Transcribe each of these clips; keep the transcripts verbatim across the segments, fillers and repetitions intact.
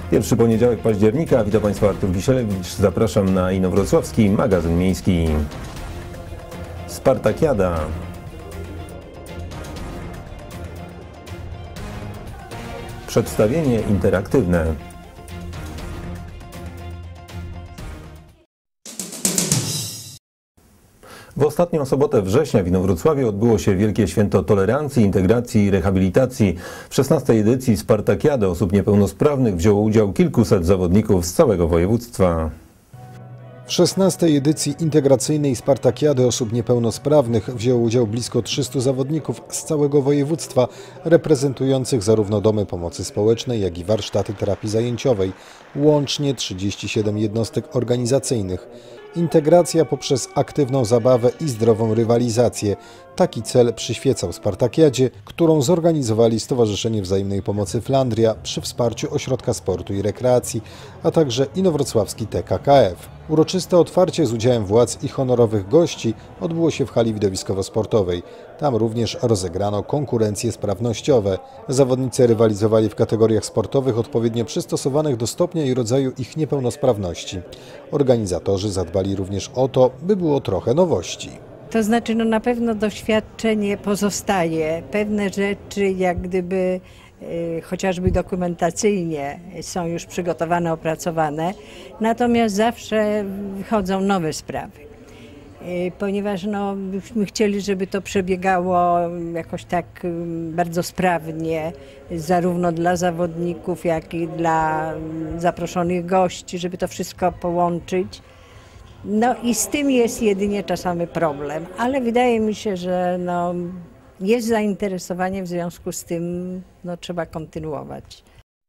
Pierwszy poniedziałek października. Witam Państwa, Artur Kisielewicz. Zapraszam na inowrocławski magazyn miejski. Spartakiada. Przedstawienie interaktywne. W ostatnią sobotę września w Inowrocławiu odbyło się Wielkie Święto Tolerancji, Integracji i Rehabilitacji. W szesnastej edycji Spartakiady osób niepełnosprawnych wzięło udział kilkuset zawodników z całego województwa. W szesnastej edycji integracyjnej Spartakiady osób niepełnosprawnych wzięło udział blisko trzystu zawodników z całego województwa, reprezentujących zarówno domy pomocy społecznej, jak i warsztaty terapii zajęciowej, łącznie trzydzieści siedem jednostek organizacyjnych. Integracja poprzez aktywną zabawę i zdrową rywalizację. Taki cel przyświecał Spartakiadzie, którą zorganizowali Stowarzyszenie Wzajemnej Pomocy Flandria przy wsparciu Ośrodka Sportu i Rekreacji, a także Inowrocławski T K K F. Uroczyste otwarcie z udziałem władz i honorowych gości odbyło się w hali widowiskowo-sportowej. Tam również rozegrano konkurencje sprawnościowe. Zawodnicy rywalizowali w kategoriach sportowych odpowiednio przystosowanych do stopnia i rodzaju ich niepełnosprawności. Organizatorzy zadbali również o to, by było trochę nowości. To znaczy, no na pewno doświadczenie pozostaje. Pewne rzeczy jak gdyby y, chociażby dokumentacyjnie są już przygotowane, opracowane, natomiast zawsze wchodzą nowe sprawy. Y, ponieważ no, byśmy chcieli, żeby to przebiegało jakoś tak y, bardzo sprawnie, zarówno dla zawodników, jak i dla y, zaproszonych gości, żeby to wszystko połączyć. No i z tym jest jedynie czasami problem, ale wydaje mi się, że no, jest zainteresowanie, w związku z tym no, trzeba kontynuować.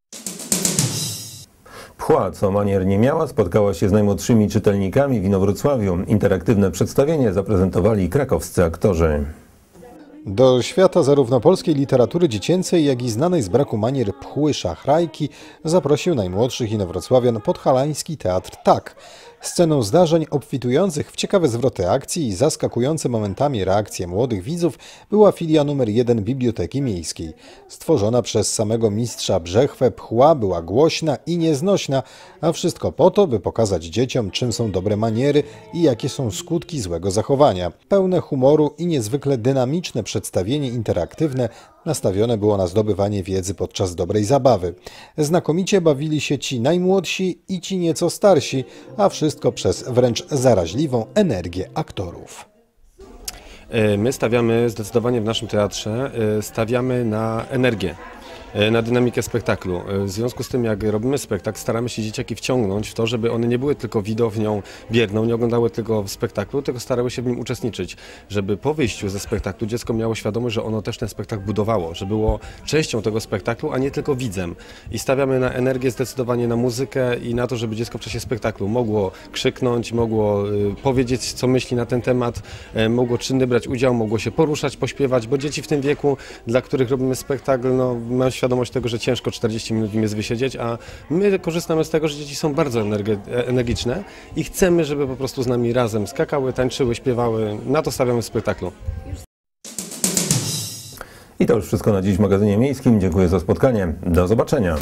Pchła, co manier nie miała, spotkała się z najmłodszymi czytelnikami w Inowrocławiu. Interaktywne przedstawienie zaprezentowali krakowscy aktorzy. Do świata zarówno polskiej literatury dziecięcej, jak i znanej z braku manier pchły szachrajki zaprosił najmłodszych inowrocławian Podhalański Teatr Tak. Sceną zdarzeń obfitujących w ciekawe zwroty akcji i zaskakujące momentami reakcje młodych widzów była filia numer jeden Biblioteki Miejskiej. Stworzona przez samego mistrza Brzechwę pchła była głośna i nieznośna, a wszystko po to, by pokazać dzieciom, czym są dobre maniery i jakie są skutki złego zachowania. Pełne humoru i niezwykle dynamiczne przedstawienie interaktywne nastawione było na zdobywanie wiedzy podczas dobrej zabawy. Znakomicie bawili się ci najmłodsi i ci nieco starsi, a wszystko przez wręcz zaraźliwą energię aktorów. My stawiamy zdecydowanie w naszym teatrze, stawiamy na energię, na dynamikę spektaklu. W związku z tym, jak robimy spektakl, staramy się dzieciaki wciągnąć w to, żeby one nie były tylko widownią bierną, nie oglądały tylko spektaklu, tylko starały się w nim uczestniczyć. Żeby po wyjściu ze spektaklu dziecko miało świadomość, że ono też ten spektakl budowało, że było częścią tego spektaklu, a nie tylko widzem. I stawiamy na energię, zdecydowanie na muzykę i na to, żeby dziecko w czasie spektaklu mogło krzyknąć, mogło y, powiedzieć, co myśli na ten temat, y, mogło czynny brać udział, mogło się poruszać, pośpiewać, bo dzieci w tym wieku, dla których robimy spektakl, no, mają świadomość tego, że ciężko czterdzieści minut im jest wysiedzieć, a my korzystamy z tego, że dzieci są bardzo energiczne i chcemy, żeby po prostu z nami razem skakały, tańczyły, śpiewały. Na to stawiamy w spektaklu. I to już wszystko na dziś w magazynie miejskim. Dziękuję za spotkanie. Do zobaczenia.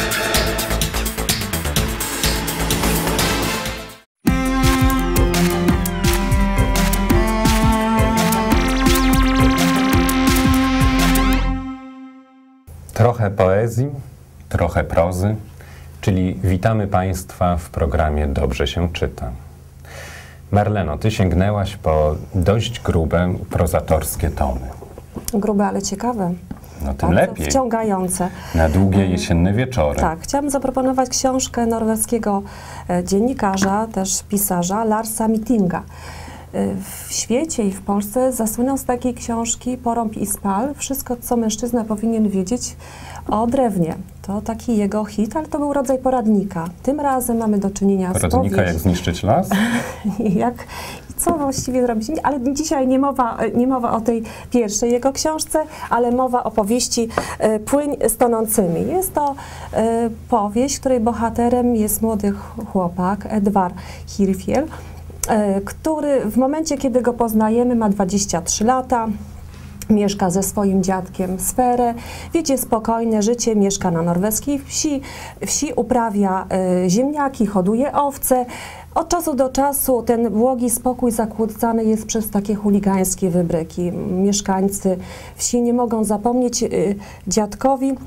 Trochę poezji, trochę prozy, czyli witamy Państwa w programie Dobrze się czyta. Marleno, Ty sięgnęłaś po dość grube, prozatorskie tomy. Grube, ale ciekawe. No tym lepiej. Wciągające. Na długie jesienne wieczory. Tak, chciałam zaproponować książkę norweskiego dziennikarza, też pisarza, Larsa Mittinga. W świecie i w Polsce zasłynął z takiej książki Porąb i spal. Wszystko, co mężczyzna powinien wiedzieć o drewnie. To taki jego hit, ale to był rodzaj poradnika. Tym razem mamy do czynienia z powieścią. Poradnika, jak zniszczyć las? jak, co właściwie zrobić. Ale dzisiaj nie mowa, nie mowa o tej pierwszej jego książce, ale mowa o powieści e, Płyń z tonącymi. Jest to e, powieść, której bohaterem jest młody chłopak, Edward Hirfiel, który w momencie, kiedy go poznajemy, ma dwadzieścia trzy lata, mieszka ze swoim dziadkiem sferę, wiedzie spokojne życie, mieszka na norweskiej wsi, wsi uprawia y, ziemniaki, hoduje owce. Od czasu do czasu ten błogi spokój zakłócany jest przez takie chuligańskie wybryki. Mieszkańcy wsi nie mogą zapomnieć y, dziadkowi y,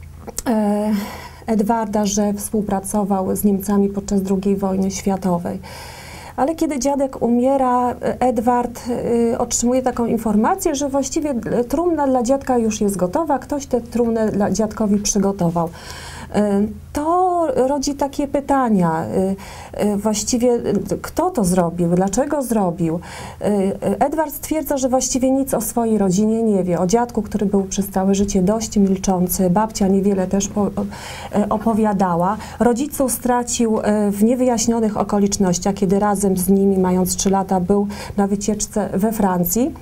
Edwarda, że współpracował z Niemcami podczas drugiej wojny światowej. Ale kiedy dziadek umiera, Edward y, otrzymuje taką informację, że właściwie trumna dla dziadka już jest gotowa, ktoś tę trumnę dla dziadkowi przygotował. Y, to rodzi takie pytania, y, y, właściwie kto to zrobił, dlaczego zrobił. Y, Edward stwierdza, że właściwie nic o swojej rodzinie nie wie, o dziadku, który był przez całe życie dość milczący, babcia niewiele też po, y, opowiadała. Rodziców stracił y, w niewyjaśnionych okolicznościach, kiedy razem z nimi, mając trzy lata, był na wycieczce we Francji.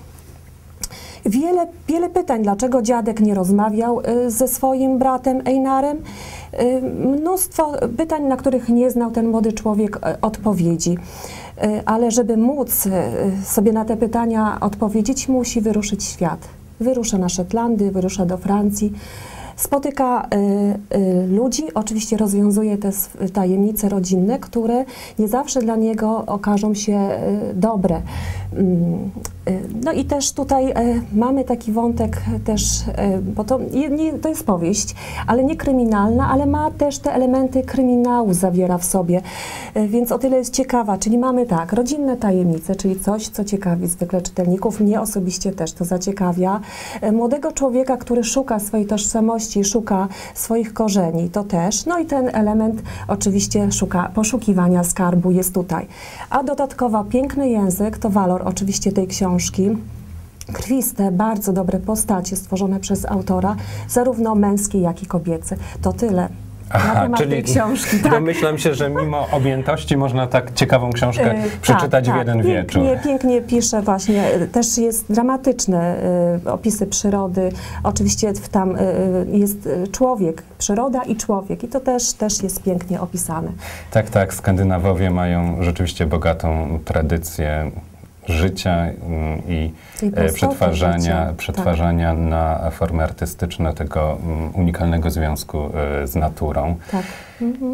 Wiele, wiele pytań, dlaczego dziadek nie rozmawiał y, ze swoim bratem Einarem. Y, mnóstwo pytań, na których nie znał ten młody człowiek y, odpowiedzi. Y, ale żeby móc y, sobie na te pytania odpowiedzieć, musi wyruszyć w świat. Wyrusza na Szetlandy, wyrusza do Francji. Spotyka y, y, ludzi, oczywiście rozwiązuje te tajemnice rodzinne, które nie zawsze dla niego okażą się y, dobre. Y, y, no i też tutaj y, mamy taki wątek też, y, bo to, nie, to jest powieść, ale nie kryminalna, ale ma też te elementy kryminału, zawiera w sobie, y, więc o tyle jest ciekawa, czyli mamy tak, rodzinne tajemnice, czyli coś, co ciekawi zwykle czytelników, mnie osobiście też to zaciekawia. Y, młodego człowieka, który szuka swojej tożsamości, szuka swoich korzeni, to też. No i ten element oczywiście szuka poszukiwania skarbu jest tutaj. A dodatkowo piękny język to walor oczywiście tej książki. Krwiste, bardzo dobre postacie stworzone przez autora, zarówno męskie, jak i kobiece. To tyle. Aha, na temat czyli tej książki, tak. Domyślam się, że mimo objętości można tak ciekawą książkę Yy, przeczytać tak, w jeden tak. wieczór. Pięknie, pięknie pisze właśnie, też jest dramatyczne y, opisy przyrody, oczywiście w tam y, jest człowiek, przyroda i człowiek i to też, też jest pięknie opisane. Tak, tak, Skandynawowie mają rzeczywiście bogatą tradycję życia i prostoty przetwarzania, życia, przetwarzania tak. na formy artystyczne tego unikalnego związku z naturą. Tak. Mhm.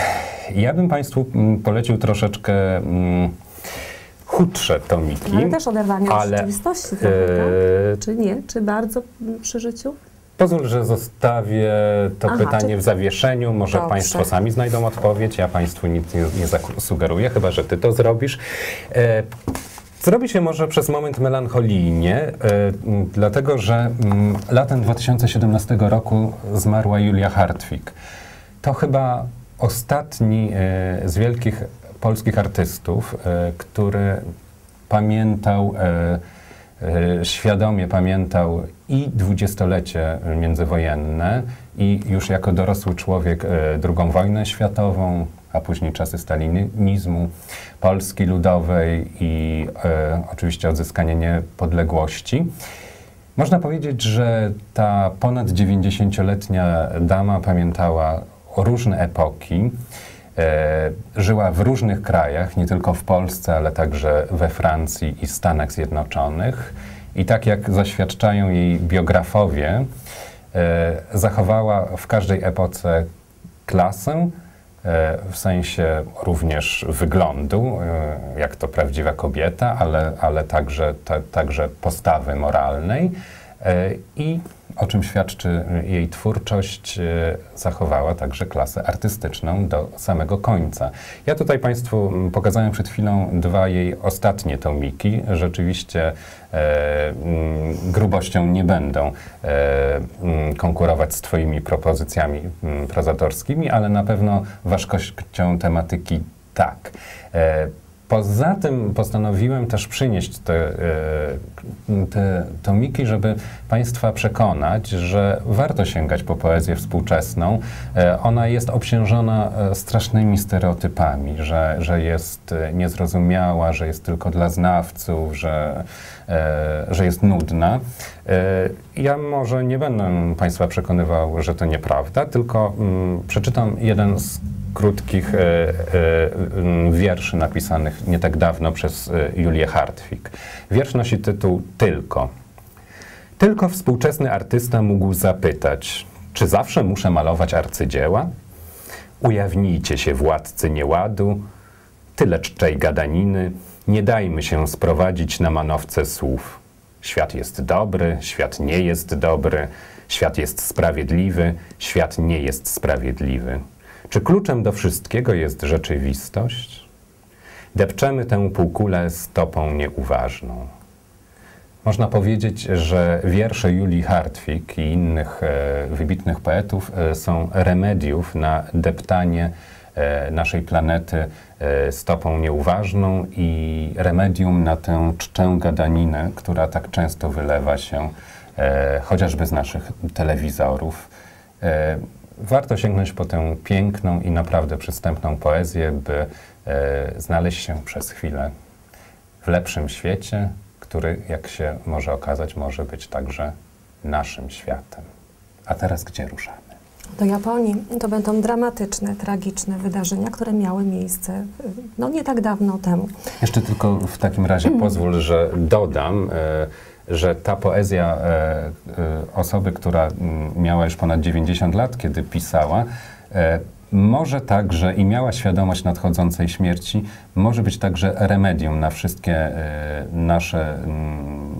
Ja bym Państwu polecił troszeczkę chudsze tomiki. Ale też oderwanie od ale, rzeczywistości trochę, tak? Czy nie? Czy bardzo przy życiu? Pozwól, że zostawię to Aha, pytanie czy... w zawieszeniu. Może Dobrze. Państwo sami znajdą odpowiedź. Ja Państwu nic nie, nie zasugeruję, chyba że Ty to zrobisz. E, Zrobi się może przez moment melancholijnie, y, dlatego że y, latem dwa tysiące siedemnastego roku zmarła Julia Hartwig. To chyba ostatni y, z wielkich polskich artystów, y, który pamiętał, y, y, świadomie pamiętał i dwudziestolecie międzywojenne i już jako dorosły człowiek y, drugą wojnę światową, a później czasy stalinizmu, Polski Ludowej i e, oczywiście odzyskanie niepodległości. Można powiedzieć, że ta ponad dziewięćdziesięcioletnia dama pamiętała różne epoki, e, żyła w różnych krajach, nie tylko w Polsce, ale także we Francji i Stanach Zjednoczonych. I tak jak zaświadczają jej biografowie, e, zachowała w każdej epoce klasę, w sensie również wyglądu, jak to prawdziwa kobieta, ale, ale także, ta, także postawy moralnej i o czym świadczy jej twórczość, zachowała także klasę artystyczną do samego końca. Ja tutaj Państwu pokazałem przed chwilą dwa jej ostatnie tomiki. Rzeczywiście e, grubością nie będą e, konkurować z Twoimi propozycjami prozatorskimi, ale na pewno ważkością tematyki tak. E, Poza tym postanowiłem też przynieść te, te tomiki, żeby Państwa przekonać, że warto sięgać po poezję współczesną. Ona jest obciążona strasznymi stereotypami, że, że jest niezrozumiała, że jest tylko dla znawców, że, że jest nudna. Ja może nie będę Państwa przekonywał, że to nieprawda, tylko mm, przeczytam jeden z krótkich e, e, wierszy napisanych nie tak dawno przez e, Julię Hartwig. Wiersz nosi tytuł Tylko. Tylko współczesny artysta mógł zapytać, czy zawsze muszę malować arcydzieła? Ujawnijcie się, władcy nieładu, tyle czczej gadaniny, nie dajmy się sprowadzić na manowce słów. Świat jest dobry, świat nie jest dobry, świat jest sprawiedliwy, świat nie jest sprawiedliwy. Czy kluczem do wszystkiego jest rzeczywistość? Depczemy tę półkulę stopą nieuważną. Można powiedzieć, że wiersze Julii Hartwig i innych e, wybitnych poetów e, są remediów na deptanie e, naszej planety e, stopą nieuważną i remedium na tę czczę gadaninę, która tak często wylewa się e, chociażby z naszych telewizorów. E, warto sięgnąć po tę piękną i naprawdę przystępną poezję, by e, znaleźć się przez chwilę w lepszym świecie, który, jak się może okazać, może być także naszym światem. A teraz gdzie ruszamy? Do Japonii. To będą dramatyczne, tragiczne wydarzenia, które miały miejsce no nie tak dawno temu. Jeszcze tylko w takim razie pozwól, że dodam, e, że ta poezja e, e, osoby, która m, miała już ponad dziewięćdziesiąt lat, kiedy pisała, e, może także i miała świadomość nadchodzącej śmierci, może być także remedium na wszystkie e, nasze m,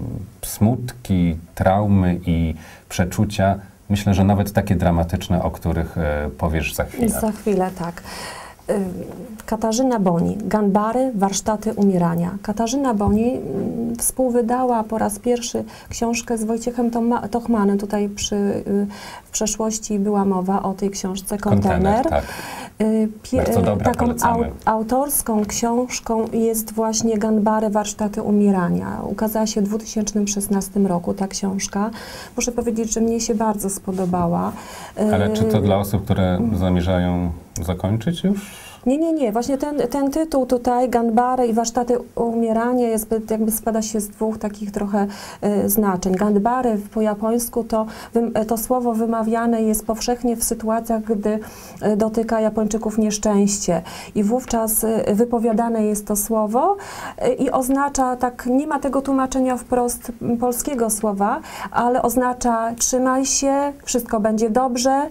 smutki, traumy i przeczucia. Myślę, że nawet takie dramatyczne, o których e, powiesz za chwilę. Za chwilę, tak. Y, Katarzyna Boni, Ganbary, warsztaty umierania. Katarzyna Boni y, współwydała po raz pierwszy książkę z Wojciechem Toma, Tochmanem. Tutaj przy, y, w przeszłości była mowa o tej książce Kontener. Tak. Y, Bardzo dobra, taką au, autorską książką jest właśnie Ganbary, warsztaty umierania. Ukazała się w dwa tysiące szesnastym roku ta książka. Muszę powiedzieć, że mnie się bardzo spodobała. Ale czy to dla osób, które zamierzają zakończyć już? Nie, nie, nie. Właśnie ten, ten tytuł tutaj, Ganbary i warsztaty umierania, jest, jakby składa się z dwóch takich trochę y, znaczeń. Ganbary po japońsku to, to słowo wymawiane jest powszechnie w sytuacjach, gdy y, dotyka Japończyków nieszczęście. I wówczas y, wypowiadane jest to słowo y, i oznacza, tak nie ma tego tłumaczenia wprost polskiego słowa, ale oznacza trzymaj się, wszystko będzie dobrze,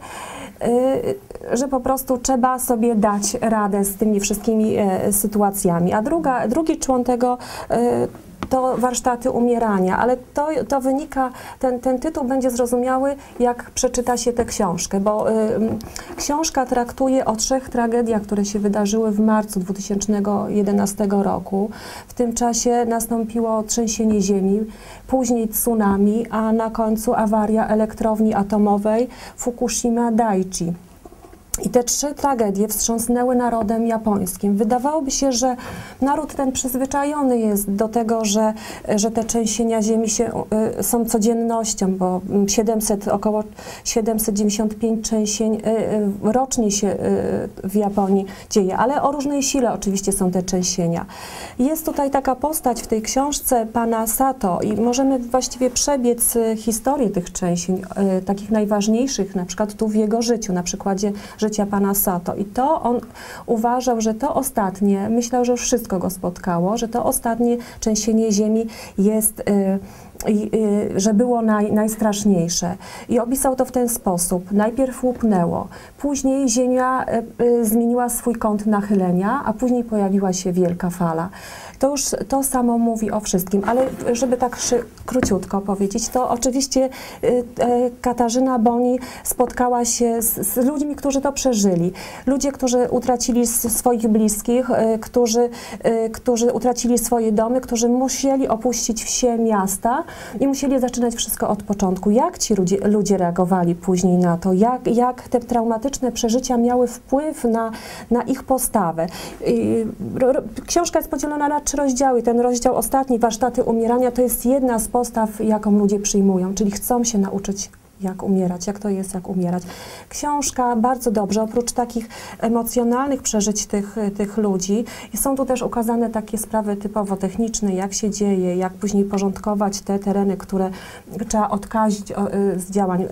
y, że po prostu trzeba sobie dać radę z tymi wszystkimi e, sytuacjami. A druga, drugi człon tego e, to warsztaty umierania, ale to, to wynika, ten, ten tytuł będzie zrozumiały, jak przeczyta się tę książkę, bo y, książka traktuje o trzech tragediach, które się wydarzyły w marcu dwa tysiące jedenastego roku. W tym czasie nastąpiło trzęsienie ziemi, później tsunami, a na końcu awaria elektrowni atomowej Fukushima Daiichi. I te trzy tragedie wstrząsnęły narodem japońskim. Wydawałoby się, że naród ten przyzwyczajony jest do tego, że, że te trzęsienia ziemi się, y, są codziennością, bo siedemset, około siedemset dziewięćdziesiąt pięć trzęsień y, y, rocznie się y, w Japonii dzieje, ale o różnej sile oczywiście są te trzęsienia. Jest tutaj taka postać w tej książce pana Sato i możemy właściwie przebiec historię tych trzęsień, y, takich najważniejszych, na przykład tu w jego życiu, na przykładzie życia pana Sato. I to on uważał, że to ostatnie, myślał, że już wszystko go spotkało, że to ostatnie trzęsienie ziemi jest, y, y, że było naj, najstraszniejsze. I opisał to w ten sposób. Najpierw łupnęło, później ziemia y, y, zmieniła swój kąt nachylenia, a później pojawiła się wielka fala. To już to samo mówi o wszystkim, ale żeby tak króciutko powiedzieć, to oczywiście y, y, Katarzyna Boni spotkała się z, z ludźmi, którzy to przeżyli. Ludzie, którzy utracili swoich bliskich, y, którzy, y, którzy utracili swoje domy, którzy musieli opuścić wsie, miasta i musieli zaczynać wszystko od początku. Jak ci ludzie, ludzie reagowali później na to? Jak, jak te traumatyczne przeżycia miały wpływ na, na ich postawę? Y, książka jest podzielona na trzy rozdziały. Ten rozdział ostatni, warsztaty umierania, to jest jedna z postaw, jaką ludzie przyjmują, czyli chcą się nauczyć, jak umierać, jak to jest, jak umierać. Książka bardzo dobrze, oprócz takich emocjonalnych przeżyć tych, tych ludzi, są tu też ukazane takie sprawy typowo techniczne, jak się dzieje, jak później porządkować te tereny, które trzeba odkazić z działań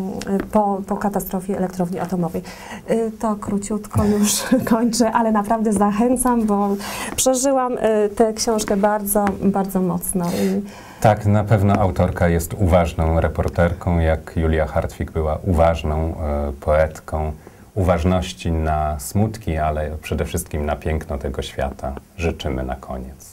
po, po katastrofie elektrowni atomowej. To króciutko już kończę, ale naprawdę zachęcam, bo przeżyłam tę książkę bardzo, bardzo mocno. Tak, na pewno autorka jest uważną reporterką, jak Julia Hartwig była uważną e, poetką. Uważności na smutki, ale przede wszystkim na piękno tego świata życzymy na koniec.